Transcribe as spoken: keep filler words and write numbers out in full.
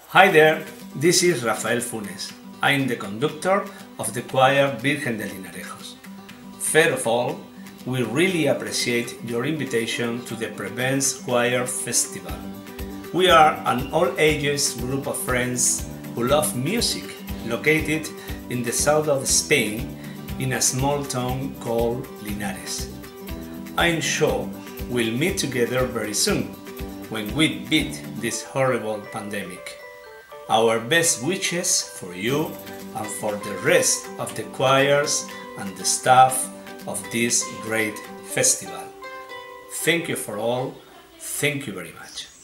Hi there, this is Rafael Funes. I'm the conductor of the choir Virgen de Linarejos. First of all, we really appreciate your invitation to the Preveza Choir Festival. We are an all-ages group of friends who love music, located in the south of Spain in a small town called Linares. I'm sure we'll meet together very soon when we beat this horrible pandemic. Our best wishes for you and for the rest of the choirs and the staff of this great festival. Thank you for all. Thank you very much.